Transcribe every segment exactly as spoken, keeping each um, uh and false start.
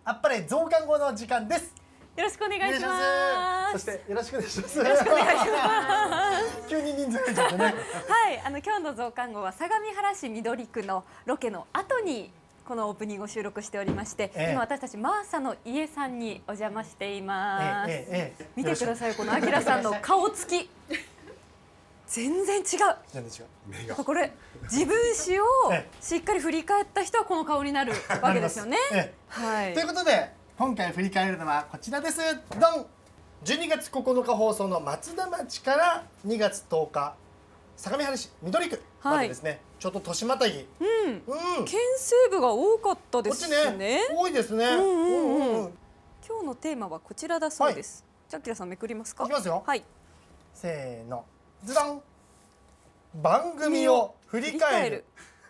あっぱれ増刊号の時間です。 よろしくお願いします。 そしてよろしくお願いします。 よろしくお願いします。 急に人数増えちゃってね。はい、 あの今日の増刊号は相模原市緑区のロケの後にこのオープニングを収録しておりまして、ええ、今私たちマーサの家さんにお邪魔しています。ええええ、見てください、このあきらさんの顔つき。全然違う。 全然違う。 これ自分史をしっかり振り返った人はこの顔になるわけですよね。 はい。ということで今回振り返るのはこちらです。ドン。じゅうにがつここのか放送の松田町からにがつとおか相模原市緑区までですね。はい、ちょっと年またぎ。うん。 うん。県西部が多かったですね。こっちね。 多いですね。うんうんうん。今日のテーマはこちらだそうです。はい、じゃああきらさんめくりますか。 いきますよ。 はい。 せーの。ズドン。番組を振り返る。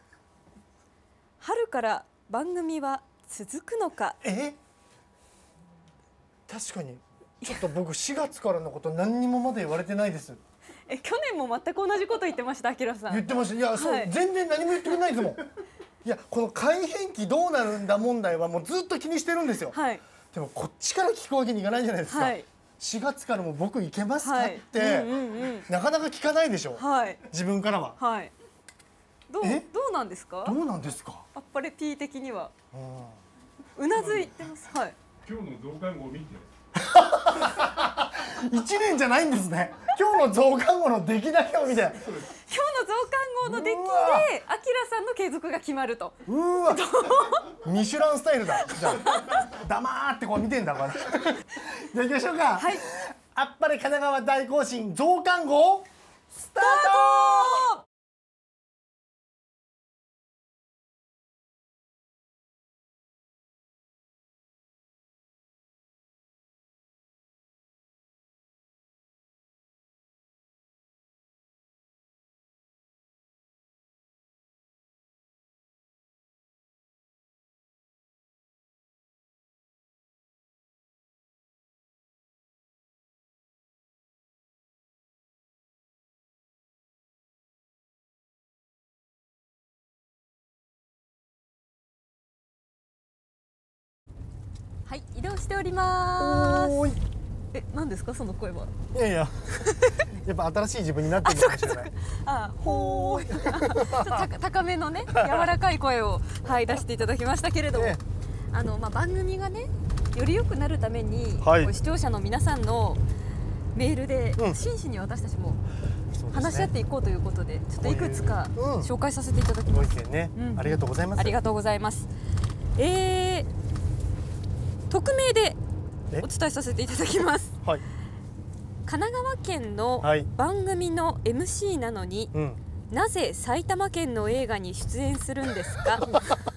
春から番組は続くのか。 え？確かにちょっと僕しがつからのこと何にもまだ言われてないです。 え、去年も全く同じこと言ってました、あきらさん。 言ってました。いや、そう、はい、全然何も言ってくれないですもん。いや、この改変期どうなるんだ問題はもうずっと気にしてるんですよ。はい、でもこっちから聞くわけにいかないじゃないですか。はい、しがつからも僕行けますかって、なかなか聞かないでしょ。はい、自分からは。はい。どう、どうなんですか。どうなんですか。 あっぱれ P 的には。うなずいてます。はい。 今日の増刊号を見て。 一年じゃないんですね。今日の増刊号の出来だけを見て。今日の増刊号の出来で、あきらさんの継続が決まると。 うわ。ミシュランスタイルだ。じゃあ、黙ってこう見てんだから。じゃあ行きましょうか。はい。あっぱれ神奈川大行進増刊号スタート。 はい、移動しております。え、何ですかその声は。 いやいや、やっぱ新しい自分になってるかもしれない。 あ、ほー。ちょっと高めのね、柔らかい声をはい出していただきましたけれども、ええ、あのまあ番組がね、より良くなるために、はい、視聴者の皆さんのメールで、うん、真摯に私たちも話し合っていこうということで、ちょっといくつか紹介させていただきます。 ね、ありがとうございます。 ありがとうございます。えー。匿名でお伝えさせていただきます。はい、神奈川県の番組の エムシー なのに、はい、うん、なぜ埼玉県の映画に出演するんですか。こ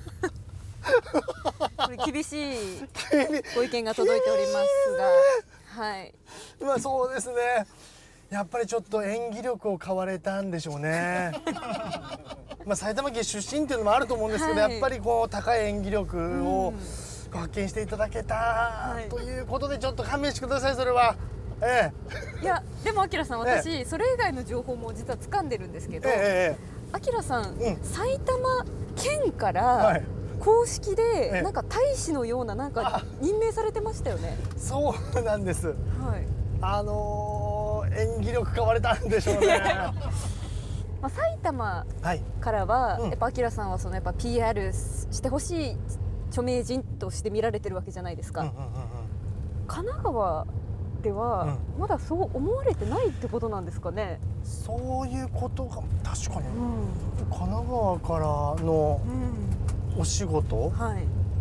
れ厳しいご意見が届いておりますが、はい。 まあそうですね。やっぱりちょっと演技力を買われたんでしょうね。まあ埼玉県出身っていうのもあると思うんですけど、はい、やっぱりこう高い演技力を、うん、発見していただけた、はい、ということでちょっと勘弁してください。それは、ええ、いやでもあきらさん、私、ええ、それ以外の情報も実は掴んでるんですけど、あきらさん、うん、埼玉県から公式で、はい、なんか大使のようななんか任命されてましたよね。 そうなんです、はい、あのー、演技力買われたんでしょうね。 まあ埼玉からは、はい、うん、やっぱあきらさんはそのやっぱ ピーアール してほしい著名人として見られてるわけじゃないですか。神奈川ではまだそう思われてないってことなんですかね。 そういうことが確かに、うん、神奈川からのお仕事を、うん、はい、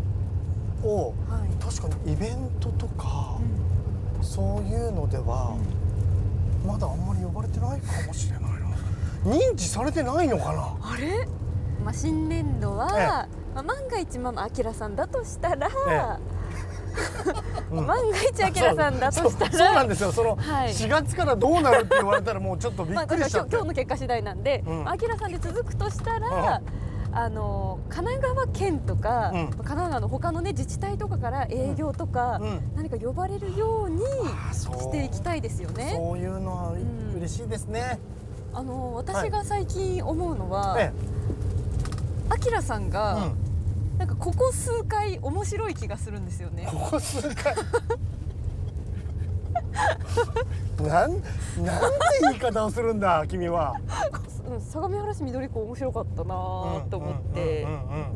確かにイベントとか、うん、そういうのでは、うん、まだあんまり呼ばれてないかもしれないな。認知されてないのかな。 あれ、まあ、新年度は、ええ、まあ、万が一ママあきらさんだとしたら、ええ、万が一あきらさんだとしたら、 そうなんですよ。その、はい、しがつからどうなるって言われたらもうちょっとびっくりしちゃって、 まあ、今日の結果次第なんで、あきらさんで続くとしたら、うん、あの神奈川県とか、うん、神奈川の他のね自治体とかから営業とか、うん、何か呼ばれるようにしていきたいですよね。 そういうのは嬉しいですね。 あの私が最近思うのは、あきらさんが、うん、 なんかここ数回面白い気がするんですよね。 ここ数回なんなんて言い方をするんだ君は。 相模原市緑区面白かったなと思って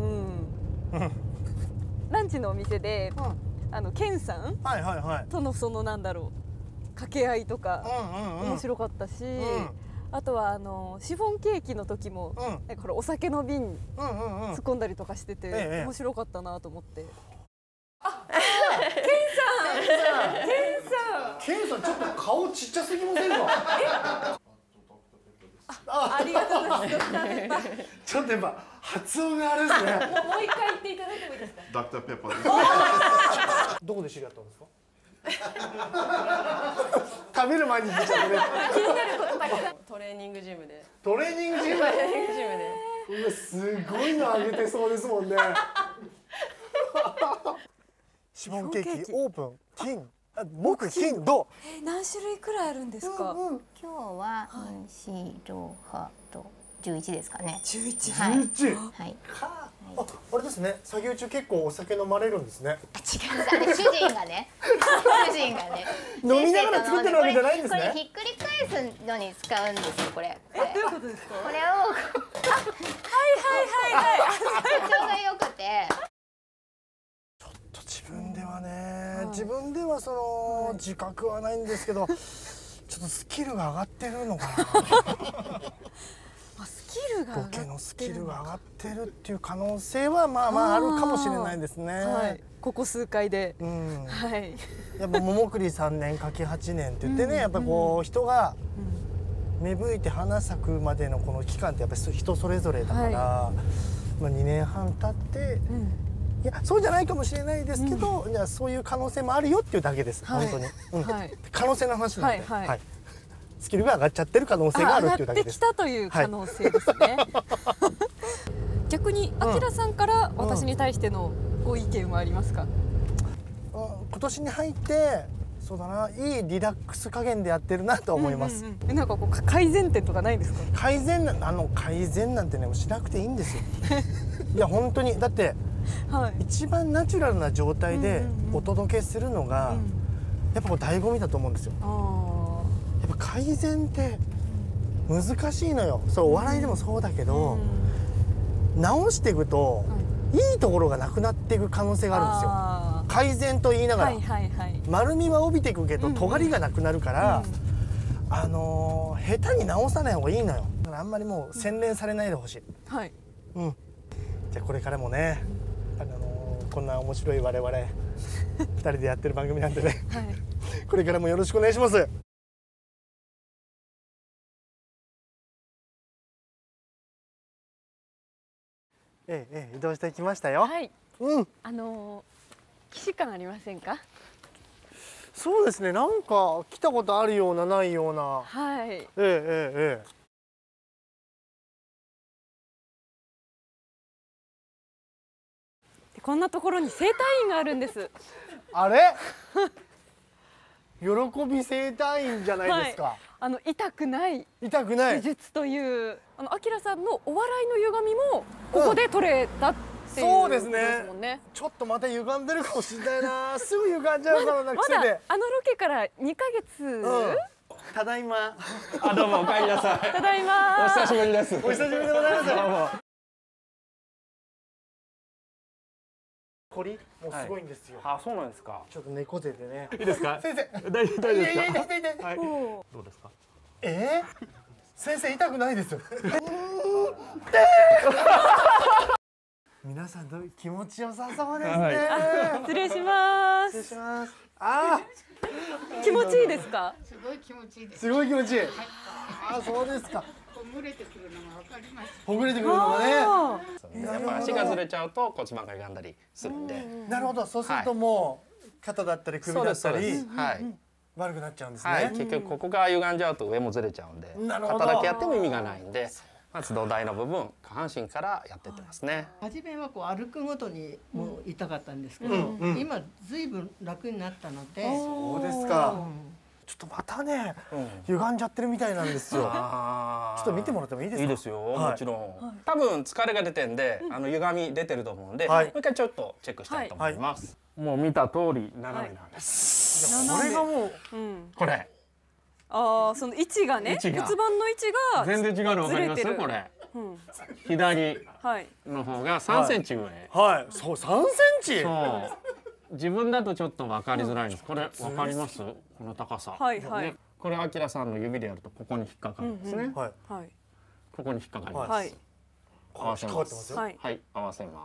ランチのお店で、うん、あのケンさんとのそのなんだろう掛け合いとか面白かったし、うん、あとはあのシフォンケーキの時も、うん、なんかこれお酒の瓶突っ込んだりとかしてて、ええ、面白かったなと思って。あ、ケンさん、ケンさん、 ケンさん、ちょっと顔ちっちゃすぎませんか？ あ、ありがとうございます。 ちょっとやっぱ発音があれですね。 もう一回言っていただいてもいいですか？ ダクターペッパーです。 どこで知り合ったんですか？食べる前に聞いちゃったね。 気になることたくさん。 トレーニングジムで。 トレーニングジム。 トレーニングジムで。 うわ、すごいのあげてそうですもんね。シフォンケーキオープン金。木金土。 え、何種類くらいあるんですか？ 今日は四六八と十一ですかね。 十一。 十一。 はい。 あ、あれですね。作業中結構お酒飲まれるんですね。 あ、違います。あれ主人がね。主人がね。 飲みながら作ってるわけじゃないんですね。 これひっくり返すのに使うんですよ。これ。 え、どういうことですか？ これを。 はいはいはいはい。 ちょうどよくて。 ちょっと自分ではね、自分ではその自覚はないんですけど、ちょっとスキルが上がってるのかな。 スキルがボケのスキルが上がってるっていう可能性はまあまああるかもしれないですね。 はい、ここ数回で、 うん、 はい。 やっぱ桃栗さんねんかけはちねんって言ってね、やっぱこう人が芽吹いて花咲くまでのこの期間ってやっぱり人それぞれだから、はい、まあにねんはん経って、うん、いやそうじゃないかもしれないですけど、うん、じゃあそういう可能性もあるよっていうだけです、はい、本当に、うん、はい、可能性の話なんで。はいはいはい、スキルが上がっちゃってる可能性があるっていうだけです。 上がってきたという可能性ですね。はい、逆にあきらさんから私に対してのご意見はありますか？ うんうん、今年に入ってそうだな、いいリラックス加減でやってるなと思います。 うんうんうん、なんかこう改善点とかないんですか？ 改善なあの改善なんてねしなくていいんですよ。いや本当にだって、はい、一番ナチュラルな状態でお届けするのが、うんうんうん、やっぱこう醍醐味だと思うんですよ。やっぱ改善って難しいのよ。そうお笑いでもそうだけど、うん、直していくと、うん、いいところがなくなっていく可能性があるんですよ。改善と言いながら、はいはいはい、丸みは帯びていくけど、うん、尖りがなくなるから、うん、あのー、下手に直さない方がいいのよ。だからあんまりもう洗練されないでほしい。はい。うん。じゃあこれからもね、あのー、こんな面白い我々ふたりでやってる番組なんでね、はい、これからもよろしくお願いします。ええええ、移動してきましたよ。 はい。うん。あのー、既視感ありませんか？ そうですね。なんか来たことあるようなないような。 はい。ええええええ。 でこんなところに整体院があるんです。 あれ？喜び整体院じゃないですか。はい、 あの痛くない痛くない技術というあのあきらさんのお笑いの歪みもここで取れたっていう、うん、そうですね。 ちょっとまた歪んでるかもしれないな。すぐ歪んじゃうからな、 まだあのロケからにかげつ、うん、 ただいま。 あ、どうもお帰りなさい。 ただいま。 お久しぶりです。 お久しぶりでございます。どうも。こりもうすごいんですよ。 はい、あ、そうなんですか。 ちょっと猫背でね。 いいですか。 先生。 大丈夫ですか。 はい。どうですか。 えー、先生痛くないですよ。皆さんどう気持ちよさそうですね。はい、 失礼します。 失礼します。ああ、気持ちいいですか。 すごい気持ちいいです。 すごい気持ちいい。はい、あ、そうですか。 ほぐれてくるのがわかります。 ほぐれてくるのがね。 やっぱ足がずれちゃうと骨盤が歪んだりするんで。 なるほど。そうするともう肩だったり首だったり、はい。悪くなっちゃうんですね。はい、 結局ここが歪んじゃうと上もずれちゃうんで、肩だけやっても意味がないんで、まず土台の部分、下半身からやってってますね。 初めはこう歩くごとにもう痛かったんですけど、うんうん、今ずいぶん楽になったので。 そうですか。 ちょっとまたね、歪んじゃってるみたいなんですよ。ちょっと見てもらってもいいですか？ いいですよ、もちろん。多分疲れが出てんで、あの歪み出てると思うんで、もう一回ちょっとチェックしたいと思います。もう見た通り斜めなんです。 これがもう、 これ。 ああ、その位置がね、骨盤の位置が全然違うの分かります？これ。左の方がさんセンチ上。 はい、そうさんセンチ。 そう。自分だとちょっと分かりづらいんです。これ分かります？この高さ。 はいはい。 これあきらさんの指でやるとここに引っかかるんですね。 はい。 ここに引っかかります。 はい。 合わせます。はい、合わせます。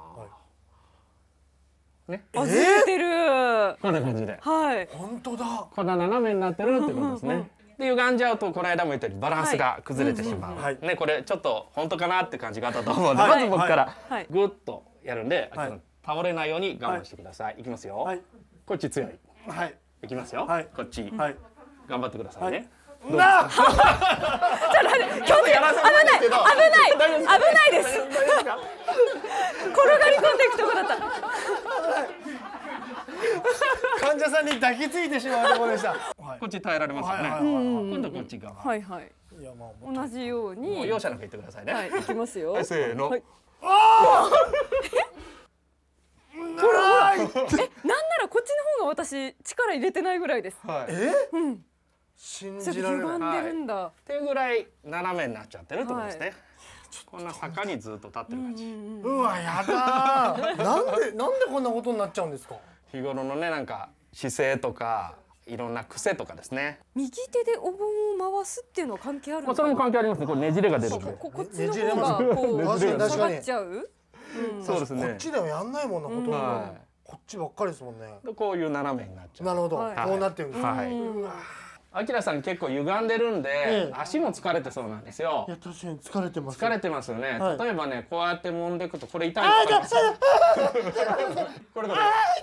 ね。 あ、ずれてる。 こんな感じで。 はい。 本当だ。 こんな斜めになってるってことですね。で歪んじゃうとこの間も言ったようにバランスが崩れてしまう。ね、これちょっと本当かなって感じがあったと思うんで、まず僕からグッとやるんで、倒れないように我慢してください。いきますよ。こっち強い。 はい。 いきますよ。こっち。 はい。 頑張ってくださいね。 なあ。ちょっと待って、危ない危ない危ないです。転がり込んでいくとこだった。 患者さんに抱きついてしまうところでした。 こっち耐えられますよね。今度こっち側。 はいはい。同じように。 容赦なく言ってくださいね。 はい、いきますよ。 せーの。 ああ。ほらほら。え、なんならこっちの方が私力入れてないぐらいです。 え？うん。信じられない。 っていうぐらい斜めになっちゃってるってことですね。こんな坂にずっと立ってる感じ。 うわ、やだ。なんでなんでこんなことになっちゃうんですか？ 日頃のね、なんか姿勢とかいろんな癖とかですね。 右手でお盆を回すっていうのは関係あるのかな？ それも関係ありますね。これねじれが出るんで。 こっちの方がこう下がっちゃう。 そうですね。 こっちではやんないもんな、ほとんど。こっちばっかりですもんね。 こういう斜めになっちゃう。 なるほど。こうなってるんです。はい。 あきらさん結構歪んでるんで、足も疲れてそうなんですよ。 いや、確かに疲れてます。 疲れてますよね。例えばね、こうやって揉んでいくとこれ痛い。 あ、痛い。 これこれ。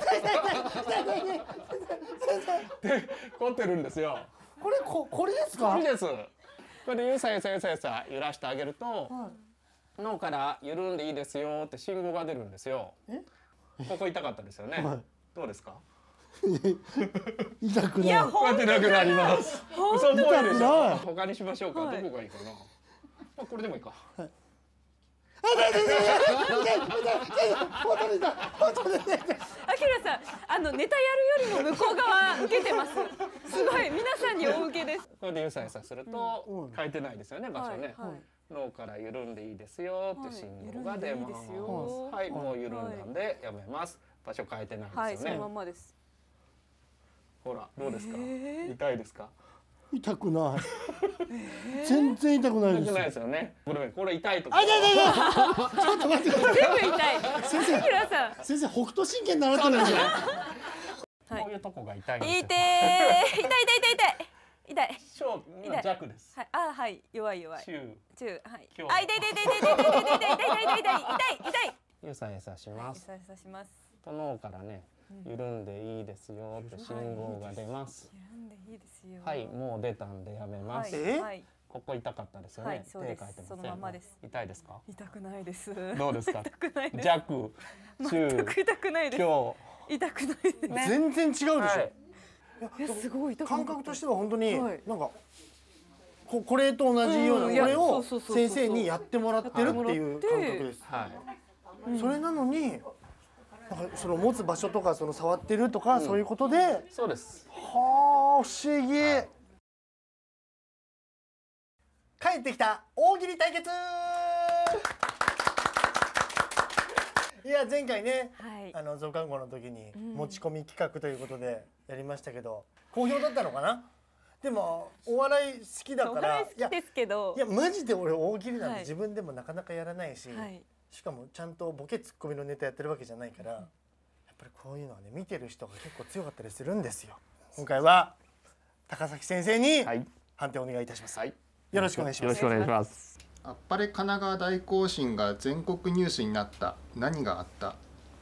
で、凝ってるんですよ。 これここれですか？ これです。これでゆさゆさゆさゆさ揺らしてあげると、脳から緩んでいいですよって信号が出るんですよ。ここ痛かったですよね。どうですか？ 痛くない。 こうやってなくなります。嘘っぽいでしょ。他にしましょうか。どこがいいかな。これでもいいか。あ、 きらさん、あのネタやるよりも向こう側受けてます。すごい皆さんに大受けです。 これでゆさゆさすると変えてないですよね、場所ね。脳から緩んでいいですよって信号が出ます。はい、もう緩んだんでやめます。場所変えてないですよね。はい、 そのままです。 ほら、どうですか？痛いですか？ 痛くない。全然痛くないです。 痛くないですよね。これこれ痛いとか。 あ、痛い痛い痛い。ちょっと待ってください。 全部痛い。 先生、先生北斗神拳習ってるんですよ。 こういうとこが痛い。 痛い痛い痛い痛い痛い。 小今弱です。 はい、あ、はい、弱い弱い。 中中、はい。あ、痛い痛い痛い痛い痛い痛い痛い痛い痛い痛い痛い。 ゆさゆさします。 ゆさゆさします。 と脳からね。緩んでいいですよって信号が出ます。 緩んでいいですよ。 はい、もう出たんでやめます。ここ痛かったですよね。手書いてます。 そのままです。 痛いですか？ 痛くないです。 どうですか？ 痛くないです。 弱、 中、痛くないです。 今日痛くないです。 全然違うでしょ。 いや、すごい感覚としては本当になんかここれと同じようなこれを先生にやってもらってるっていう感覚です。はい。それなのに。なんかその持つ場所とかその触ってるとか、うん、そういうことで、 そうです。 はあ、不思議、はい、帰ってきた大喜利対決いや前回ね、はい、あの増刊号の時に持ち込み企画ということでやりましたけど、好評だったのかな。でもお笑い好きだから、お笑い好きですけど、 いや、いやマジで俺大喜利なんて自分でもなかなかやらないし、はい、しかもちゃんとボケツッコミのネタやってるわけじゃないから、やっぱりこういうのはね、見てる人が結構強かったりするんですよ。今回は高崎先生に判定お願いいたします。はい、よろしくお願いします。 よろしくお願いします。 あっぱれ神奈川大行進が全国ニュースになった。何があった？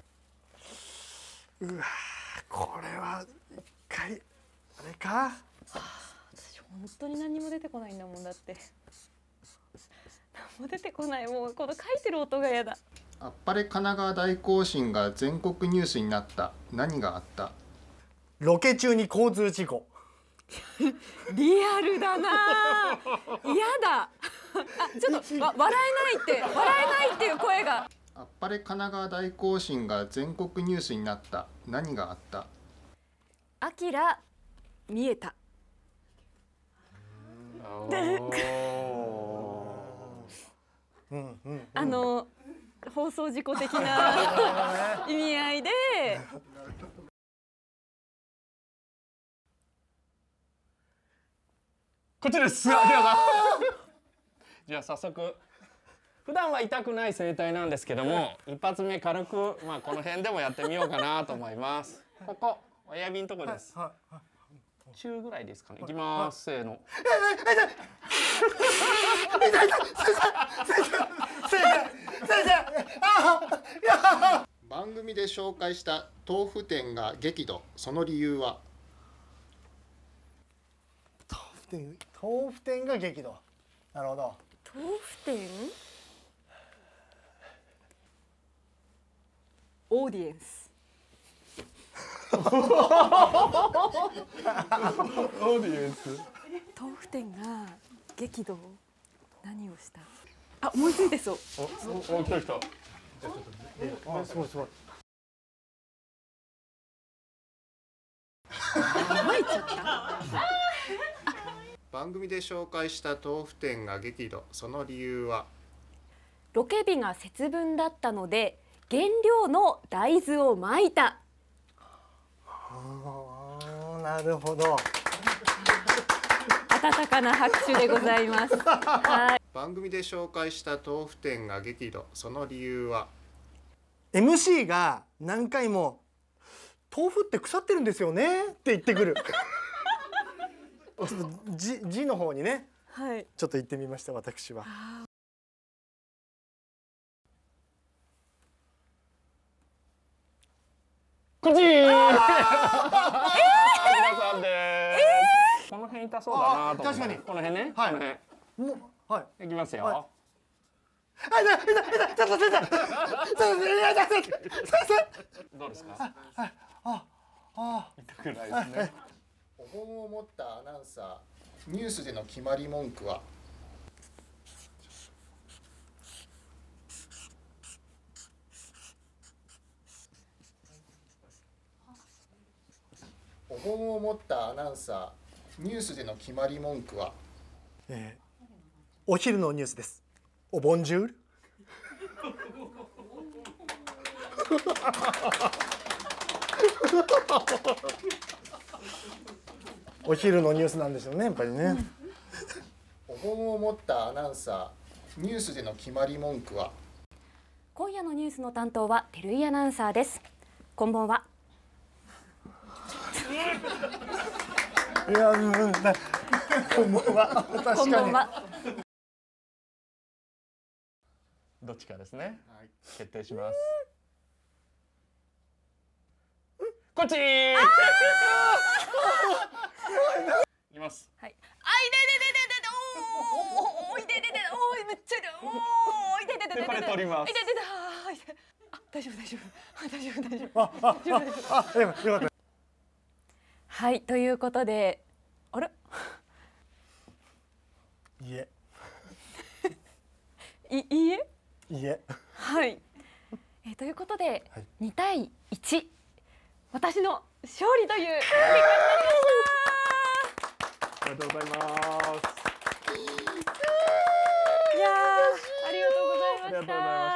うわ、これは一回あれか。 私本当に何も出てこないんだもん。だって何も出てこない。もうこの書いてる音が嫌だ。 あっぱれ神奈川大行進が全国ニュースになった。何があった？ ロケ中に交通事故。 リアルだな。嫌だ。あ、ちょっとわ笑えないって笑えないっていう声が。 あっぱれ神奈川大行進が全国ニュースになった。何があった？ あきら見えた。あの放送事故的な意味合いで。 こっちです。じゃあ早速。普段は痛くない声帯なんですけども、一発目軽く、まあこの辺でもやってみようかなと思います。ここ親指のとこです。中ぐらいですかね。いきます。せーの。 番組で紹介した豆腐店が激怒。その理由は？ 豆腐店、豆腐店が激怒。なるほど。 豆腐店？オーディエンス。 オーディエンス。 豆腐店が激怒。何をした？あ、思いついてそう。 お、お、来た来た。 あ、すごいすごい。 参っちゃった。 番組で紹介した豆腐店が激怒。その理由は？ ロケ日が節分だったので原料の大豆をまいた。 あ、なるほど。 温かな拍手でございます。はい。 番組で紹介した豆腐店が激怒。その理由は？ エムシー が何回も豆腐って腐ってるんですよねって言ってくる。ちょっと字字の方にね、はい、ちょっと言ってみました私は。 こっち。えー、皆さんです。この辺痛そうだなと思って。確かに。この辺ね。はい。この辺。もうはい。いきますよ。はい、あ、痛い痛い痛い痛い痛い痛い痛い痛い痛い痛い。どうですか？ああああ。痛くないですね。 お盆を持ったアナウンサー、ニュースでの決まり文句は？お盆を持ったアナウンサー、ニュースでの決まり文句は？ えー、お昼のニュースです。おボンジュール。お昼のニュースなんでしょうね、やっぱりね。 お盆を持ったアナウンサー、ニュースでの決まり文句は？ 今夜のニュースの担当は照井アナウンサーです。こんばんは。 いや、うん、こんばんは。確かに。 どっちかですね。はい、決定します。こっち。いきます。はい。あいでででででおおいでででおいめっちゃいでおいででででこれ取ります。いででであ大丈夫大丈夫大丈夫大丈夫。あああよかった。 はい、ということで、あれ？ いえ。 いいいえ？ いえ。 はい。えー、ということで、はい、にたいいち、私の勝利という結果になりました。 ありがとうございます。 いやありがとうございました。ありがとうございました。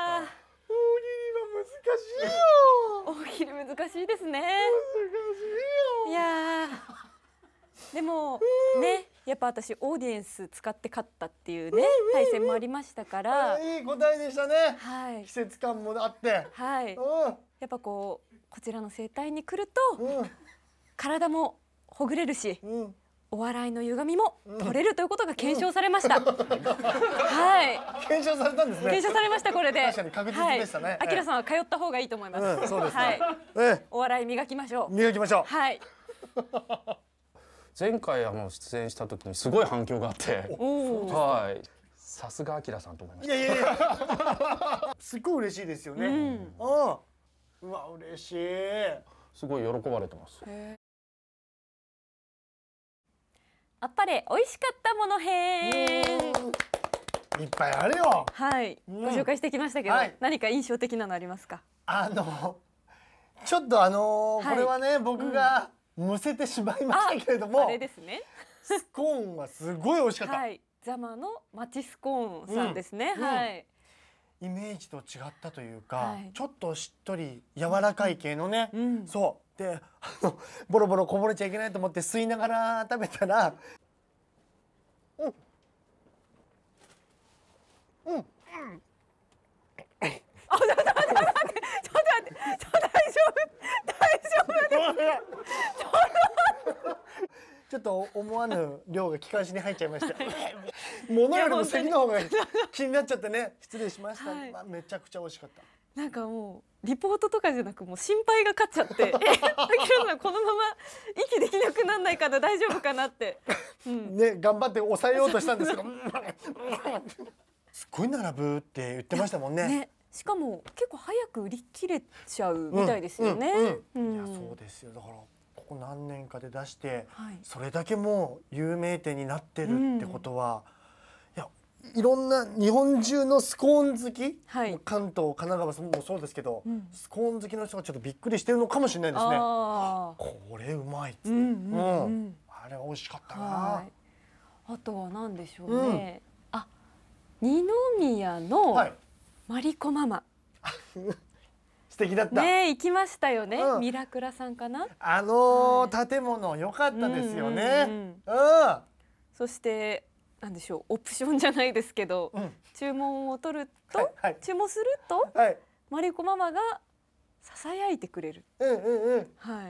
大喜利難しいよ。大喜利難しいですね。難しいよ。いやでもね、やっぱ私オーディエンス使って勝ったっていうね対戦もありましたから、 いい答えでしたね。はい。季節感もあって、 はい。やっぱこうこちらの声帯に来ると体もほぐれるし、お笑いの歪みも取れるということが検証されました。はい。 検証されたんですね。 検証されましたこれで。 確かに確実でしたね。 あきらさんは通った方がいいと思います。 そうですね。お笑い磨きましょう。 磨きましょう。 はい。 前回あの出演した時にすごい反響があって、はい、さすがあきらさんと思いました。いやいやいや、 すごい嬉しいですよね。うん、あ、うわ嬉しい。 すごい喜ばれてます。 あっぱれ美味しかったもの編。 いっぱいあるよ。 はい、 うん、 ご紹介してきましたけど、はい、何か印象的なのありますか？ あのちょっとあのーはい、これはね僕がむせてしまいましたけれども、 あ, あれですね。 スコーンはすごい美味しかった。 はい、ザマのマチスコーンさんですね。うん、はい。 イメージと違ったというか、はい、ちょっとしっとり柔らかい系のね、うん、そうであのボロボロこぼれちゃいけないと思って吸いながら食べたら、うん。うん。うん。あ、ちょっと待って、ちょっと待って、ちょっと待って、ちょっと大丈夫、大丈夫。ちょっと思わぬ量が気管支に入っちゃいました。物よりも咳の方が気になっちゃってね、失礼しました。はい、まあ、めちゃくちゃ美味しかった。 なんかもうリポートとかじゃなくもう心配が勝っちゃって、え、あきらさんこのまま息できなくならないかな、大丈夫かなって、 うん、ね、頑張って抑えようとしたんですけど。すっごい並ぶって言ってましたもんね。ね、 しかも結構早く売り切れちゃうみたいですよね。いや、そうですよ。だからここ何年かで出して、はい、それだけもう有名店になってるってことは、うん、いや、いろんな日本中のスコーン好き、はい、関東神奈川もそうですけど、うん、スコーン好きの人がちょっとびっくりしてるのかもしれないですね。これうまいっつって、うん、あれ美味しかったな。はい、 あとは何でしょうね。うん、二宮のマリコママ、 はい、素敵だったね。行きましたよね、うん、ミラクラさんかな。 あのーはい、建物良かったですよね。 そしてなんでしょう、オプションじゃないですけど、うん、注文を取ると、はいはい、注文すると、はい、マリコママがささやいてくれる。うんうんうん、はい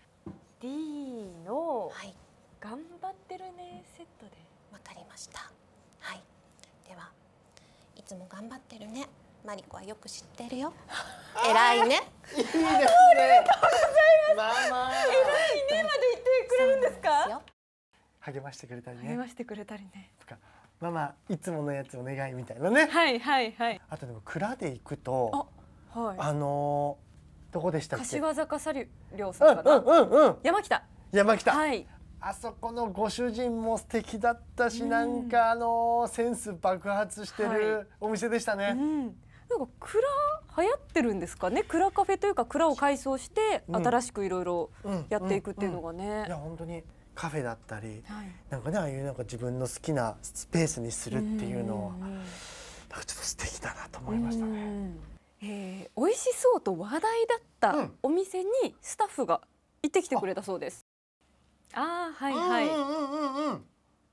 。D の、はい、頑張ってるねセットで。 わかりました。はい。では。いつも頑張ってるね。マリコはよく知ってるよ。偉いね。 いいですね。 ありがとうございます。ママ。偉いねまで言ってくれるんですか。 励ましてくれたりね。 励ましてくれたりね。 とか、ママいつものやつお願いみたいなね。 はいはいはい。 あとでも蔵で行くと、 あ、はい、 あのー、どこでしたっけ。 柏坂サリュさんかな。うんうんうん。山北。 山北。 はい。 あそこのご主人も素敵だったし、うん、なんかあのセンス爆発してるお店でしたね。はい、うん、 なんか蔵流行ってるんですかね。蔵カフェというか蔵を改装して新しくいろいろやっていくっていうのがね。うんうんうん、 いや本当にカフェだったり、はい、なんかね、ああいうなんか自分の好きなスペースにするっていうのは、うんうん、なんかちょっと素敵だなと思いましたね。うん、 えー、美味しそうと話題だったお店にスタッフが行ってきてくれたそうです。ああ、はいはい。うんうんうんうん。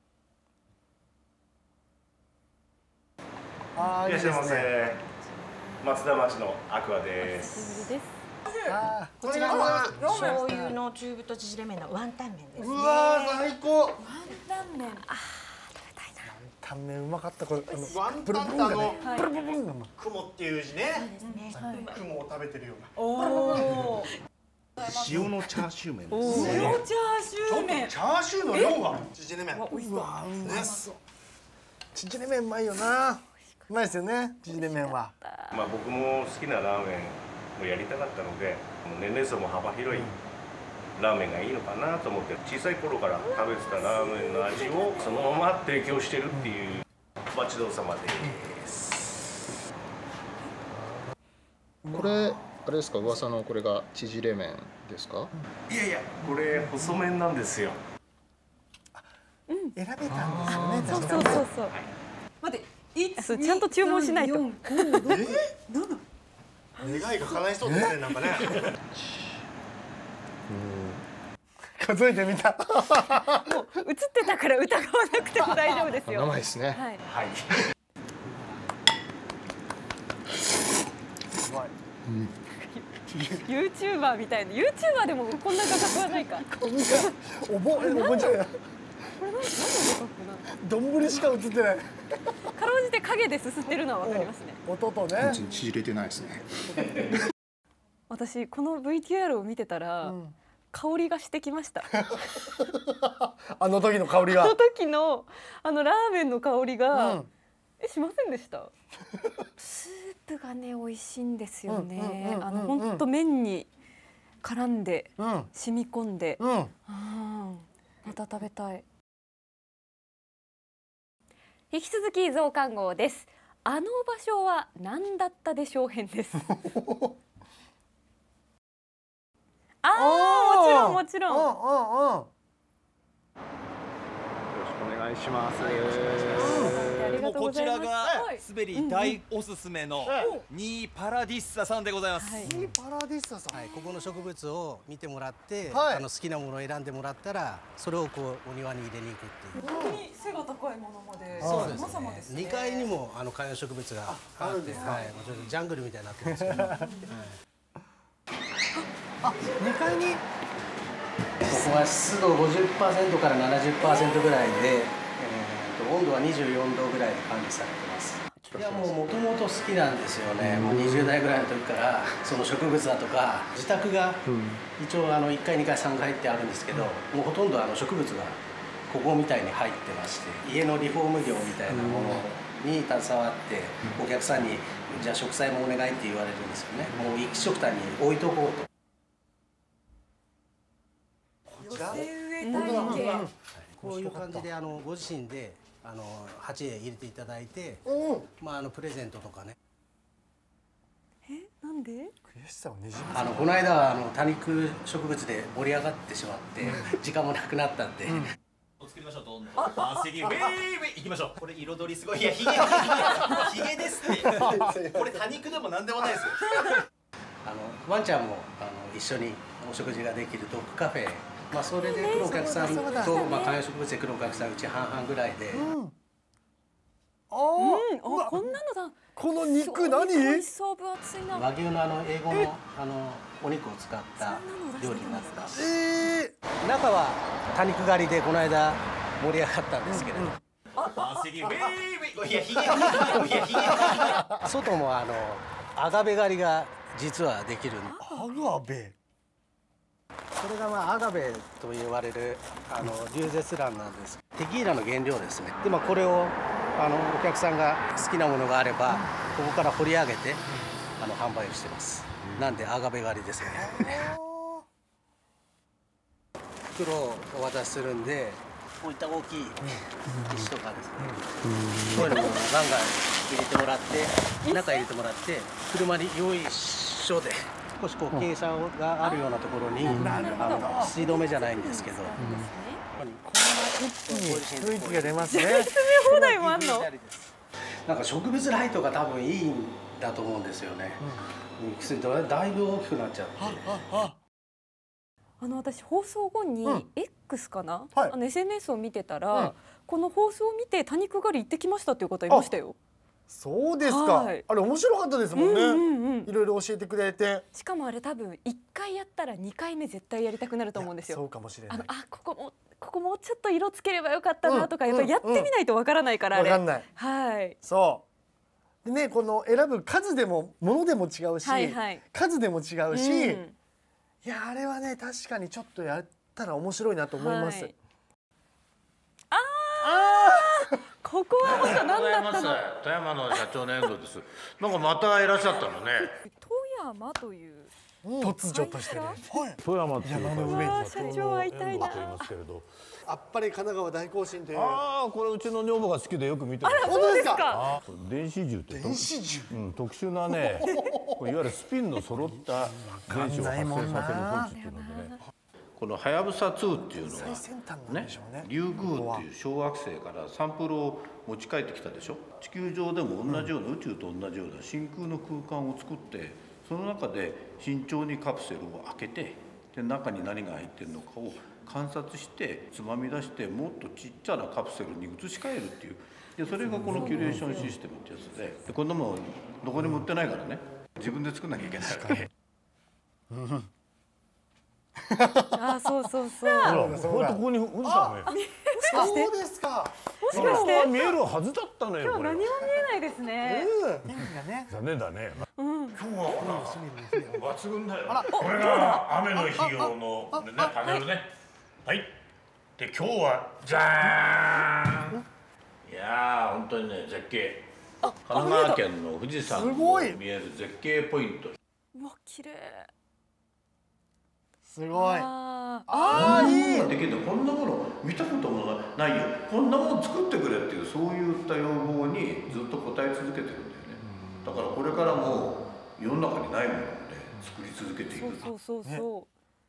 あ、いらっしゃいませ。松田町のアクアです。 あ、こちらは醤油の中太縮れ麺のワンタン麺です。 うわー、最高。ワンタン麺。ああ、 食べたいな。ワンタン麺うまかった。これワンタンってあのプルプルプル雲っていう字ね。雲を食べてるような。おお。 塩のチャーシュー麺です。 塩チャーシュー麺。 チャーシューの量が縮れ麺。うわ、うまそう。縮れ麺うまいよな。うまいですよね、縮れ麺は。 まあ僕も好きなラーメンをやりたかったので、年齢層も幅広いラーメンがいいのかなと思って、小さい頃から食べてたラーメンの味をそのまま提供してるっていう。お待ちどうさまです。 これ。あれですか、噂のこれが縮れ麺ですか。 いやいや、これ細麺なんですよ。 うん、 選べたんですよね。 そうそうそうそう。待って、そうちゃんと注文しないと。え？ 願いが叶いそうですね、なんかね。数えてみた。 もう映ってたから疑わなくても大丈夫ですよ。 生ですね。はい。 はい。 うまい。うん。 ユーチューバーみたいな、ユーチューバーでもこんな画角はないか。 こんなおぼえおぼじゃない。これ何の画角なの？ 丼しか映ってない。 かろうじて影ですすってるのはわかりますね。 音とね。 縮れてないですね。 私この ブイティーアール を見てたら、うん、香りがしてきました。 あの時の香りが。 あの時のあのラーメンの香りが。うん、え、しませんでした。スープがね美味しいんですよね。あの本当麺に絡んで、うん、染み込んで、うん、あ、また食べたい。 引き続き増刊号です。あの場所は何だったでしょう編です。ああ、もちろんもちろん。よろしくお願いします。 もうこちらが滑り大おすすめのニーパラディッサさんでございます。 ニーパラディッサさん。 はい、ここの植物を見てもらって、あの好きなものを選んでもらったら、それをこうお庭に入れに行くっていう。 本当に背が高いものまで。 そうですね。にかいにもあの観葉植物があって、はい、ちょっとジャングルみたいになってますけど。あ、にかいに。ここは湿度 ごじゅっパーセント から ななじゅっパーセント ぐらいで、えー、温度はにじゅうよんどぐらいで管理されてます。いや、もうもともと好きなんですよね。もうにじゅうだいぐらいの時からその植物だとか自宅が一応あのいっかいにかいさんがいってあるんですけど、もうほとんどあの植物がここみたいに入ってまして、家のリフォーム業みたいなものに携わってお客さんにじゃあ植栽もお願いって言われるんですよね。もう一色単に置いとこうと。こういう感じであのご自身であの鉢へ入れていただいて、まああのプレゼントとかね。 え、なんで？ 悔しさをねじあのこの間はあの多肉植物で盛り上がってしまって時間もなくなったんで。 作りましょう。どんどん。あ、次ウェイウェイ行きましょう。これ彩りすごい。いやヒゲヒゲですって。これ多肉でもなんでもないですよ。 あのワンちゃんもあの一緒にお食事ができるドッグカフェ。まあそれで来るお客さんと、まあ観葉植物で来るお客さんうち半々ぐらいで。 うん、ああ、こんなのだ。 この肉何？ 美味しそう、分厚いな。 和牛のあの英語のあのお肉を使った料理になってます。 えー、中は多肉狩りでこの間盛り上がったんですけれど。 あ、次ウェイウェイ。いやヒゲ。いやヒゲ。 外もあのアガベ狩りが実はできる。 アガベ。 これがまあアガベと言われるあのリュウゼツランなんです。テキーラの原料ですね。でまあこれをあのお客さんが好きなものがあればここから掘り上げてあの販売をしてます。なんでアガベ狩りですよね。袋をお渡しするんで、こういった大きい石とかですね。こういうのもガンガン入れてもらって、中入れてもらって車によいしょで。少しこう傾斜があるようなところに、あの水止めじゃないんですけど、こんな一気に雰囲気が出ますね。 詰め放題もあんの？ なんか植物ライトが多分いいんだと思うんですよね。薬だいぶ大きくなっちゃって。 あの私放送後に X かな、あの エスエヌエス を見てたら、この放送を見て多肉狩り行ってきましたっていう方いましたよ。 そうですか。はい、あれ面白かったですもんね。うんうんうん、いろいろ教えてくれて。 しかもあれ多分いっかいやったらにかいめ絶対やりたくなると思うんですよ。 そうかもしれない。 あのあここもここもうちょっと色つければよかったなとか、うん、やっぱりやってみないとわからないからあれ。 わかんない。 はい。 そう。でね、この選ぶ数でもものでも違うし、はいはい、数でも違うし、うん、いやあれはね確かにちょっとやったら面白いなと思います。はい、 ああ。ここは何だったの？ 富山の社長の遠藤です。なんかまたいらっしゃったのね。 富山という突如としてね。 富山って山の上に社長会いたいな。 あっぱれ神奈川大行進という。 ああ、これうちの女房が好きでよく見てる。 あら、そうですか。 電子銃って。 電子銃。 うん、特殊なね、いわゆるスピンの揃った電子を発生させる装置っていうのでね。このはやぶさツーっていうのはね、リュウグウっていう小惑星からサンプルを持ち帰ってきたでしょ。地球上でも同じような、宇宙と同じような真空の空間を作って、その中で慎重にカプセルを開けて、で中に何が入ってるのかを観察してつまみ出して、もっとちっちゃなカプセルに移し替えるっていう、でそれがこのキュレーションシステムってやつで、でこんなもんどこにも売ってないからね、自分で作んなきゃいけないからね。 あ、そうそうそう。 こうここに富士山ね。 そうですか。 もしかして見えるはずだったのよ。 今日何も見えないですね。 残念だね。 うん。 今日は抜群だよ。これが雨の日用のねパネルね。はい。で今日はじゃーん。いやー本当にね絶景。神奈川県の富士山の見える絶景ポイント。 うわ綺麗。 すごい。 ああ、いい。 ができるんだ、こんなもの見たこともないよ、こんなもの作ってくれっていう、そういった要望にずっと応え続けてるんだよね。だからこれからも世の中にないものをね作り続けていく。 そうそうそうそう。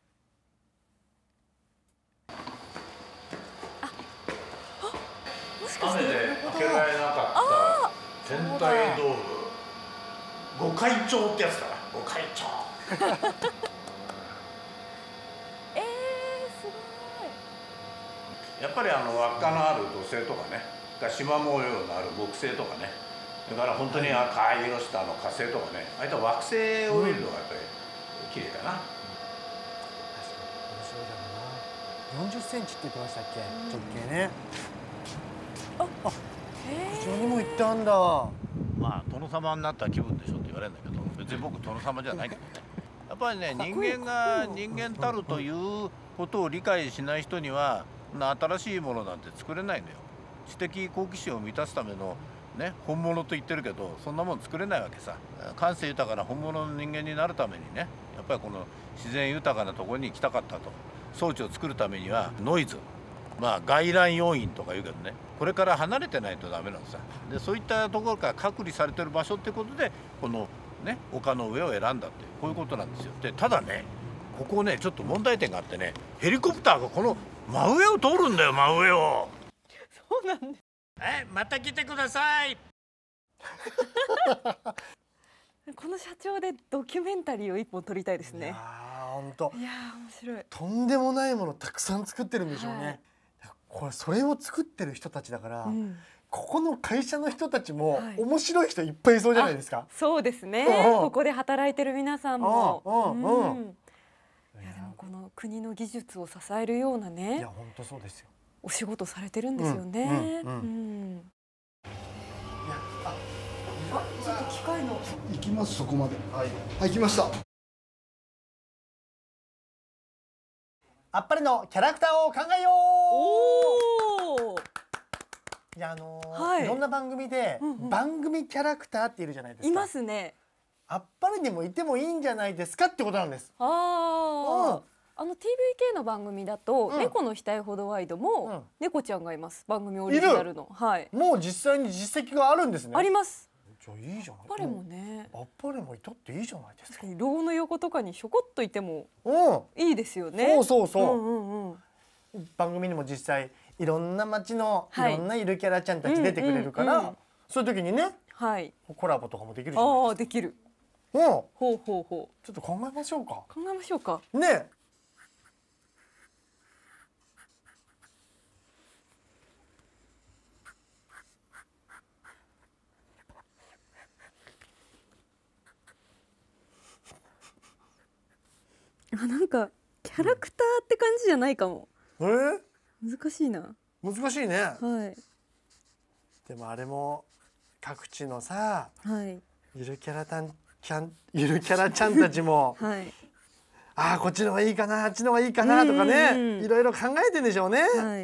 雨で開けられなかった全体ドーム御開帳ってやつだな、御開帳えー、すごい。やっぱりあの輪っかのある土星とかね、縞模様のある木星とかね、それから本当に赤い色したあの火星とかね、ああいった惑星を見るのがやっぱり綺麗かな。 よんじゅっセンチって言ってましたっけ、直径ね。あ、あ、こちらにも行ったんだ。 まあ殿様になった気分でしょって言われるんだけど、別に僕殿様じゃないけどね。やっぱりね、人間が人間たるということを理解しない人には新しいものなんて作れないのよ。知的好奇心を満たすためのね、本物と言ってるけど、そんなもん作れないわけさ。感性豊かな本物の人間になるためにね、やっぱりこの自然豊かなところに行きたかったと。装置を作るためにはノイズ、まあ外来要因とか言うけどね、これから離れてないとダメなのさ。でそういったところから隔離されてる場所ってことで、このね丘の上を選んだってこういうことなんですよ。でただね、ここねちょっと問題点があってね、ヘリコプターがこの真上を通るんだよ、真上を。 そうなんです。 え、また来てください。 この社長でドキュメンタリーを一本撮りたいですね。 本当。 いやー、面白い。 とんでもないものたくさん作ってるんでしょうね。はい、これそれを作ってる人たちだから、うん、ここの会社の人たちも面白い人いっぱいいそうじゃないですか。 そうですね。ここで働いてる皆さんも。うん。いやでもこの国の技術を支えるようなね。 いや本当そうですよ。 お仕事されてるんですよね。うん。うん。いや、あ、 ちょっと機械の。 行きます、そこまで。はい。はい、来ました。あっぱれのキャラクターを考えよう。おお。いや、あのーはい、いろんな番組で、うんうん、番組キャラクターっているじゃないですか。 いますね。 あっぱれにもいてもいいんじゃないですかってことなんです。 ああ。あの ティーブイケー の番組だと、うん、猫の額ほどワイドも、うん、猫ちゃんがいます。番組オリジナルの。はい。 もう実際に実績があるんですね。 あります。 じゃあいいじゃない。 あっぱれもね。 あっぱれもいたっていいじゃないですか。 牢の横とかにひょこっといてもいいですよね。 そうそうそう。うんうんうん、番組にも実際いろんな街のいろんなゆるキャラちゃんたち出てくれるから、そういう時にね、はい、コラボとかもできるじゃないですか。ああ、 できる。 うん。ほうほうほう。 ちょっと考えましょうか。 考えましょうか。 ね。 あ、なんかキャラクターって感じじゃないかも。 えー、 難しいな。 難しいね。 はい。 でもあれも各地のさ、 はい、 ゆるキャラたんちゃん、ゆるキャラちゃんたちも、はい、ああこっちの方がいいかな、あっちの方がいいかなとかね、いろいろ考えてんでしょうね。はい。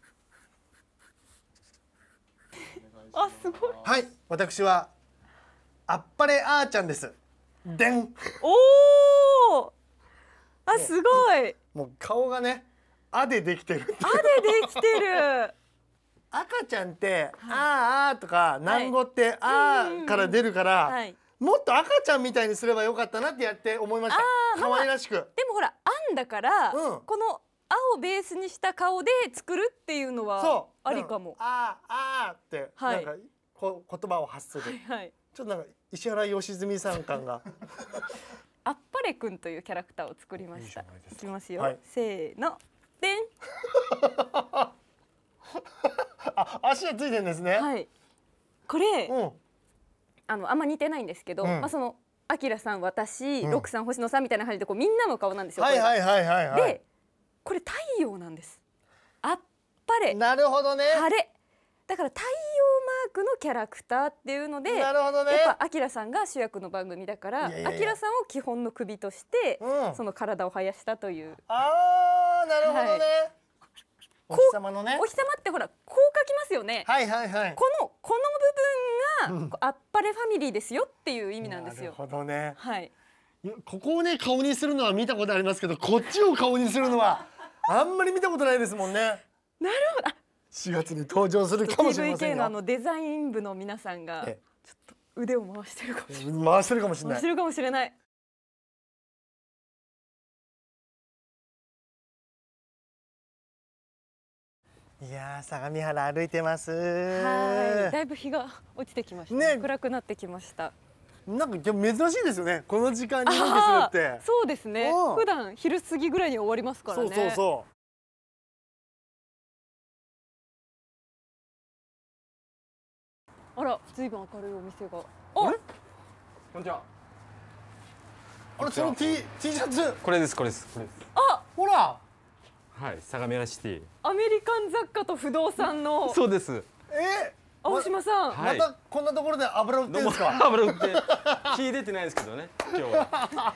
あ、すごい。 はい、私はあっぱれあーちゃんです。でん。 おお。あ、すごい。 もう顔がね、あでできてる。あでできてる。 赤ちゃんって、はい、あーあーとか南語って、はい、あーから出るから、はい、もっと赤ちゃんみたいにすればよかったなってやって思いました。可愛らしく。まあ、 でもほら、あんだから、うん、このあをベースにした顔で作るっていうのはありかも。 あーあーって、はい、なんかこ言葉を発する。はいはい、ちょっとなんか石原良純さん感が。 あっぱれくんというキャラクターを作りました。いいいきますよ。はい、せーの。でん。 あ、足がついてるんですね。 はい。これ、うん、あのあんま似てないんですけど、うん、まあそのあきらさん、私、ろくさん、星野さんみたいな感じでこうみんなの顔なんですよ。 はいはいはいはいはい。 で、これ太陽なんです。あっぱれ。 なるほどね。 晴れ。だから太陽マークのキャラクターっていうので、 なるほどね、 やっぱあきらさんが主役の番組だから、あきらさんを基本の首として、うん、その体を生やしたという。 ああ、なるほどね。はい、お日様のね。 お日様ってほらこう書きますよね。 はいはいはい。 このこの部分が、うん、あっぱれファミリーですよっていう意味なんですよ。 なるほどね。 はい。 ここをね顔にするのは見たことありますけど、こっちを顔にするのはあんまり見たことないですもんね。なるほど。 しがつに登場するかもしれませんよ。 ティーブイケー のあのデザイン部の皆さんがちょっと腕を回してるかもしれない。 回してるかもしれない。 回してるかもしれない。 いやー、相模原歩いてます。 はい、だいぶ日が落ちてきましたね。暗くなってきました。 なんか珍しいですよね。この時間にロケするって。 そうですね。普段昼過ぎぐらいに終わりますからね。 そうそうそう。 あら、ずいぶん明るいお店が。 あれ？こんにちは。 あれ、その T T シャツ。 これです、これです、これです。 あ、 ほら。 はい、相模原シティ。 アメリカン雑貨と不動産の。 そうです。 え、 青島さん、 またこんなところで油売ってるんですか。 油売って、火出てないですけどね、今日は。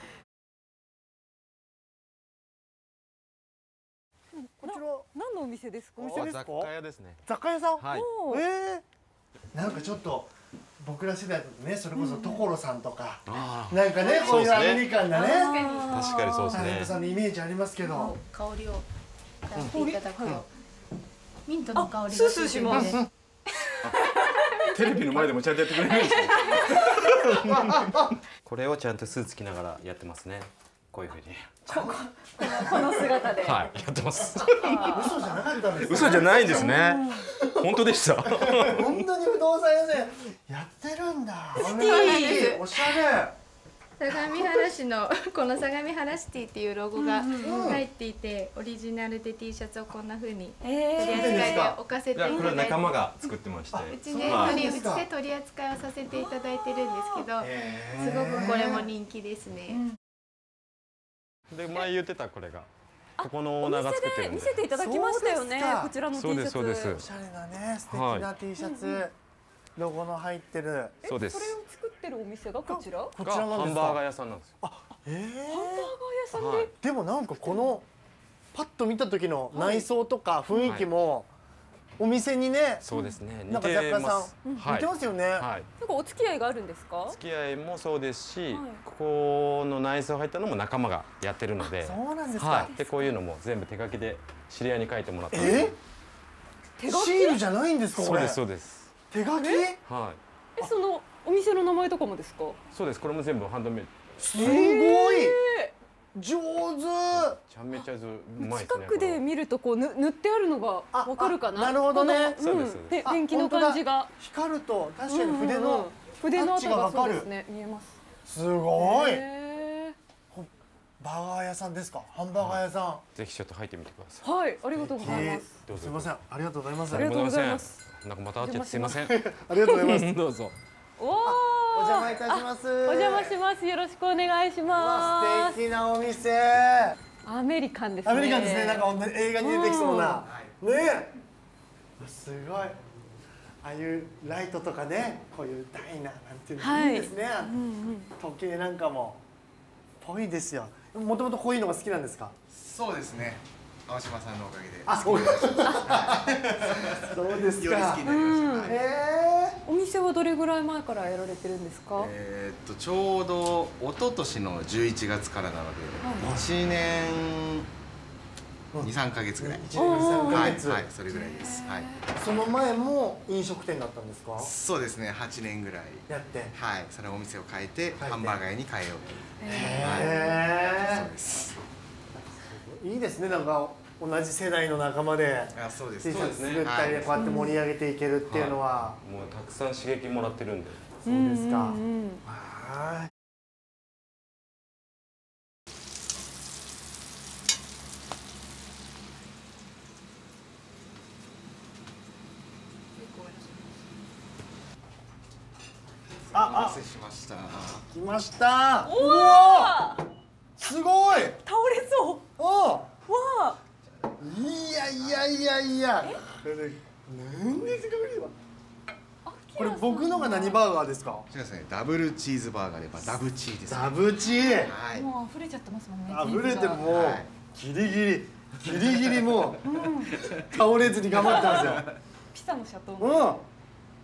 こちら何のお店ですか。 雑貨屋ですね。 雑貨屋さん。 はい。 ええ。なんかちょっと僕ら世代だとね、それこそ所さんとか、なんかね、こういうアメリカンなね。 確かにそうですね。 タレントさんのイメージありますけど。 香りを嗅いでいただくと、ミントの香りがスースーします。 テレビの前でもちゃんとやってくれるんですか。これをちゃんとスーツ着ながらやってますね。こういうふうに。 この姿で。 はい、やってます。 嘘じゃなかったんです。 嘘じゃないんですね。本当でした。 本当に不動産屋でやってるんだ。おしゃれ。 相模原市のこの相模原シティっていうロゴが入っていて、オリジナルで T シャツをこんな風に取り扱いで置かせていただいて、 これは仲間が作ってまして、 うちで取りうちで取り扱いをさせていただいてるんですけど、すごくこれも人気ですね。 で、前言ってたこれがここのオーナーが作ってるんで、 見せていただきましたよね。こちらの T シャツ。 そうです、そうです。 おしゃれなね、素敵な T シャツ、ロゴの入ってる。 そうです。 それを作ってるお店がこちら。 こちらなんですか。 ハンバーガー屋さんなんですよ。 あ、ええ。 ハンバーガー屋さんで。 でもなんかこのパッと見た時の内装とか雰囲気もお店にね。 そうですね。 なんか雑貨さん似てますよね。 なんかお付き合いがあるんですか。 付き合いもそうですし、ここの内装入ったのも仲間がやってるので。 そうなんですか。 はい。で、こういうのも全部手書きで知り合いに書いてもらって。 え？シールじゃないんですかこれ。 そうです、そうです。 手書き？ はい。 え、そのお店の名前とかもですか。 そうです。これも全部ハンドメイド。 すごい上手。 めちゃめちゃうまいですね。 近くで見るとこう塗塗ってあるのがわかるかな。 なるほどね。 そうです。 ペンキの感じが光ると確かに筆の筆の跡がそうですね、見えます。 すごい。バーガー屋さんですか。ハンバーガー屋さん。 ぜひちょっと入ってみてください。 はい、ありがとうございます。 すみません、ありがとうございます。 ありがとうございます。 なんかまた会っちゃってすみません。ありがとうございます。 どうぞ。 おお、 お邪魔いたします。 お邪魔します。よろしくお願いします。 素敵なお店。 アメリカンですね。 アメリカンですね。なんか本当に映画に出てきそうな。ね。すごい。ああいうライトとかね、こういうダイナーなんていうのいいですね。時計なんかもぽいですよ。もともとこういうのが好きなんですか。 そうですね。青島さんのおかげで。 あ、そうですか。 より好きになりました。 お店はどれぐらい前からやられてるんですか。 えっとちょうど一昨年のじゅういちがつからなので、いちねんに、さんかげつぐらい。いちねんに、さんかげつ。はい、それぐらいです。はい。 その前も飲食店だったんですか。 そうですね、はちねんぐらいやって。 はい、それお店を変えてハンバーガー屋に変えようと。 へえ。 そうです。 いいですね、なんか同じ世代の仲間で T シャツ作ったりでこうやって盛り上げていけるっていうのは、 もうたくさん刺激もらってるんで。 そうですか。はい。 あ、お待たせしました。 来ました。 おお、 すごい。 倒れそう。 おわあ。 いやいやいやいや。なんですかこれ。僕のが何バーガーですか。 そうですね、ダブルチーズバーガーで、まあダブチーです。 ダブチー。 はい。 もう溢れちゃってますもんね。 溢れてる、もうギリギリギリギリもう倒れずに頑張ってますよ。 ピザのシャトー。 うん。 え、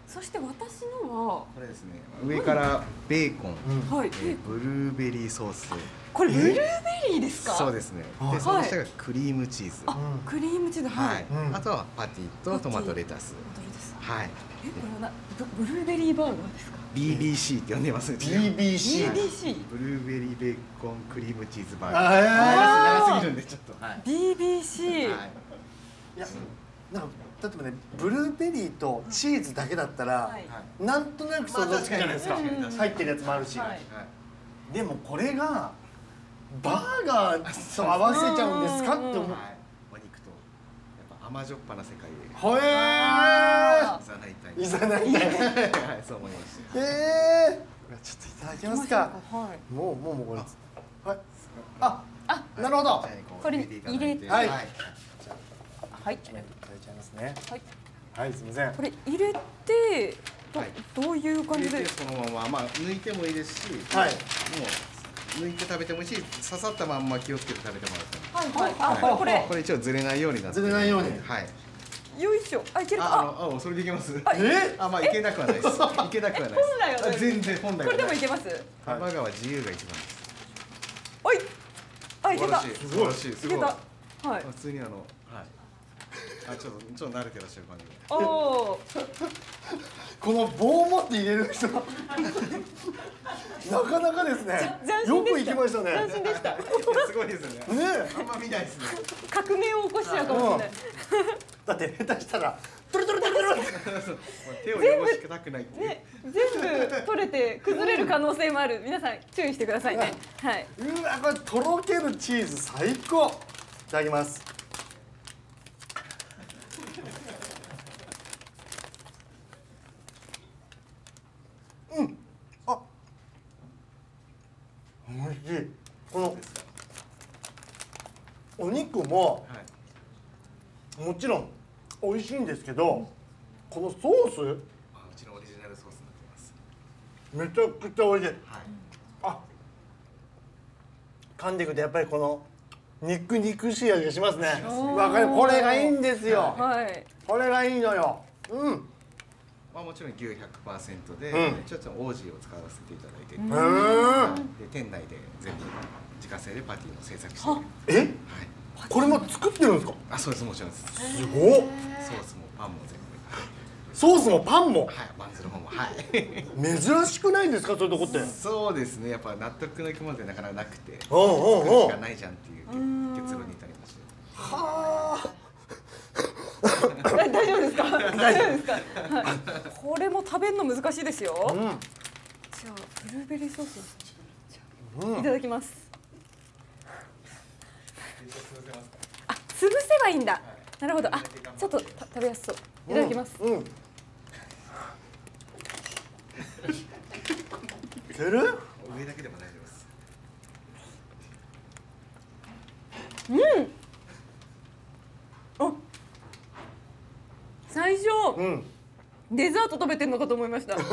そして私のはこれですね。上からベーコン、 はい、 ブルーベリーソース。 これブルーベリーですか？ そうですね。でその下がクリームチーズ。 クリームチーズ、はい。 あとはパティとトマトレタス。はい。 え、これはなブルーベリーバーガーですか？ ビービーシー って呼んでます。 ビービーシー。 ビービーシー。 ブルーベリーベーコンクリームチーズバーガー。長すぎるんでちょっと。 ビービーシー。 いや、なんか例えばね、ブルーベリーとチーズだけだったら、なんとなく想像つくじゃないですか。入ってるやつもあるし。でもこれがバーガーと合わせちゃうんですかって思う。お肉とやっぱ甘じょっぱな世界で。 ほえー。 いざないたい。いざないたい。はい、そう思いました。 へえ。ちょっといただきますか。もうもうもうこれ。はい。あ、あ、なるほど。 これ入れて。 はい。 はい。 いただいちゃいますね。はい。はい、すみません。 これ入れてどういう感じで？ そのまままあ抜いてもいいですし、 はい。 もう抜いて食べてもいいし、刺さったまんま気をつけて食べてもらっても。 はいはい。あ、これこれ一応ずれないようになって。 ずれないように。 はい。 よいしょ。あ、いけるか。 あ、あ、それでいけます。え？あ、まあいけなくはないです。いけなくはないです。 本来は全然本来は。 これでもいけます。 ハンバーガーは自由が一番です。 おい。あ、いけた。 素晴らしい。 いけた。はい。 普通にあの、はい。あ、ちょっとちょっと慣れてらっしゃる感じで。 おお。 この棒を持って入れる人。なかなかですね。よく行きましたね。 斬新でした。 すごいですよね。 ね、 あんま見ないですね。 革命を起こしちゃうかもしれない。 だって下手したらトゥルトゥルトゥルトゥル。 手を汚したくないっていう。 ね、全部取れて崩れる可能性もある。皆さん注意してくださいね。はい。 うわ、これとろけるチーズ最高。いただきます。うん、あ、おいしい。このお肉も、はい、もちろん美味しいんですけど、このソース、 あ、うちのオリジナルソースになってます。 めちゃくちゃ美味しい。はい、あ、噛んでいくとやっぱりこの肉肉しい味がしますね。わかる。これがいいんですよ。はい。これがいいのよ。うん。 まあもちろん牛 ひゃくパーセント で、 うん、 ちょっとオージーを使わせていただいて、うん、で店内で全部自家製でパティの製作して、 え、はい、これも作ってるんですか？ あ、そうです、もちろんです。 すごっ。 ソースもパンも全部。ソースもパンも。 はい、バンズの方も、はい。 珍しくないですか、そういうとこって？ そうですね、やっぱ納得のいくものってなかなかなくて、 おうおうおう、 しかないじゃんっていう結論に至りました。 はあ。 大丈夫ですか？大丈夫ですか？はい、これも食べるの難しいですよ。うん、じゃあブルーベリーソース、うん、いただきます。あ、潰せばいいんだ。はい、なるほど。あ、ちょっと食べやすそう。いただきます。うん。うん、いける？ 上だけでも大丈夫です。 うん。あ、最初、うん、デザート食べてるのかと思いました。もう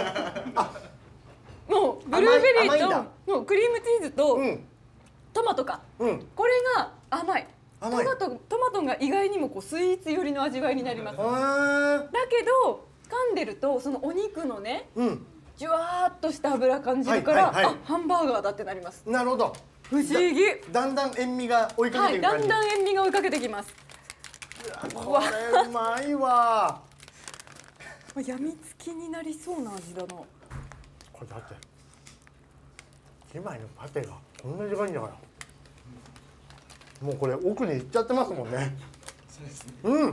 ブルーベリーとのクリームチーズと、うん、トマトか、うん、これが甘い。甘い。トマトトマトが意外にもこうスイーツ寄りの味わいになります。だけど噛んでるとそのお肉のね、うん、じゅわーっとした油感じるから、はいはいはい、あ、ハンバーガーだってなります。 なるほど。 不思議。 だ, だんだん塩味が追いかけてくる感じ。 はい、だんだん塩味が追いかけてきます。 これうまいわ。 やみつきになりそうな味だな。これだってにまいのパテがこんなにでかいんだから、もうこれ奥に行っちゃってますもんね。 そうですね。 うん。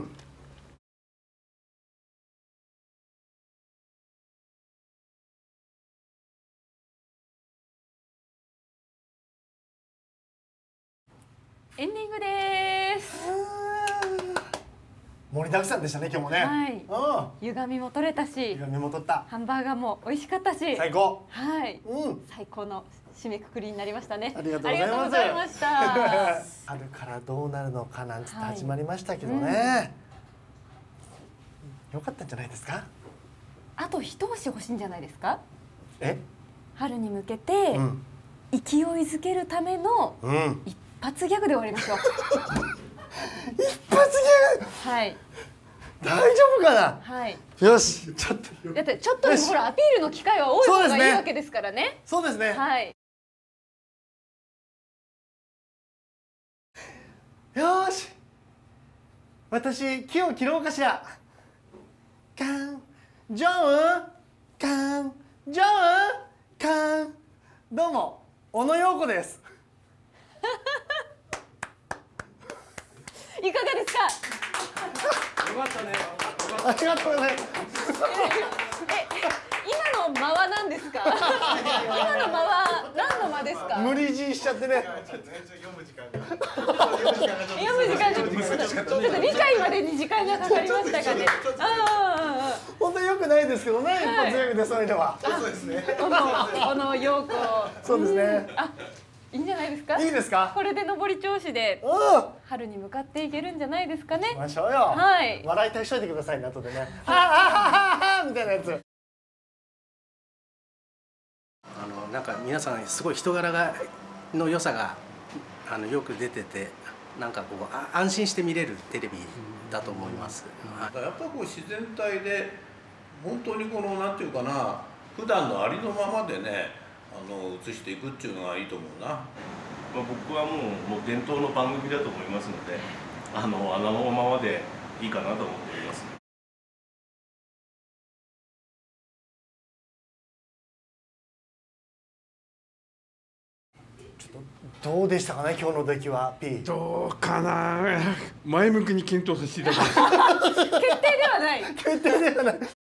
エンディングです。 盛りだくさんでしたね、今日もね。 はい。うん。歪みも取れたし。 歪みも取った。 ハンバーガーも美味しかったし。 最高。 はい。うん。最高の締めくくりになりましたね。 ありがとうございました。あるからどうなるのかなんつって始まりましたけどね。よかったんじゃないですか。 あと一押し欲しいんじゃないですか。 え？春に向けて勢いづけるための一発ギャグで終わりましょう。 一発ギャグ。 はい。 大丈夫かな。 はい。 よし、ちょっと。 だってちょっとでもほらアピールの機会は多い方がいいわけですからね。 そうですね。 はい。 よし。私木を切ろうかしら。カン、ジョン、カン、ジョン、カン。どうも、小野陽子です。 いかがですか。 よかったね。 ありがとうございます。 え、今の間は何ですか。今の間は何の間ですか。 無理強いしちゃってね。 読む時間が。 読む時間がちょっと理解までに時間がかかりましたかね。ああ、 本当に良くないですけどね、一発読みでそういうのは。 そうですね。 このこの陽子。 そうですね。 あ、いいんじゃないですか。 いいですか。 これで上り調子で春に向かっていけるんじゃないですかね。 行きましょうよ。 はい。 笑い足しといてくださいね、後でね。ああああみたいなやつ。 あのなんか皆さんすごい人柄がの良さがあのよく出てて、なんかこうあ安心して見れるテレビだと思います。 やっぱりこう自然体で本当にこのなんていうかな、普段のありのままでね、あの映していくっていうのがいいと思うな。まあ僕はもうもう伝統の番組だと思いますので、あのあのままでいいかなと思っております。 どうでしたかね、今日の出来は P。 どうかな、前向きに検討させていただきます。 決定ではない。 決定ではない。